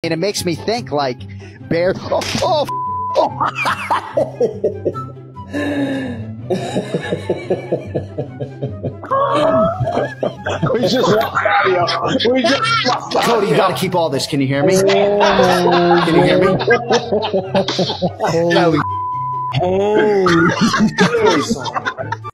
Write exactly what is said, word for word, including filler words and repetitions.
And it makes me think like bear. Oh, oh, oh. We just lost audio. We just lost audio. Cody, you got to keep all this. Can you hear me? Can you hear me? Holy. Holy.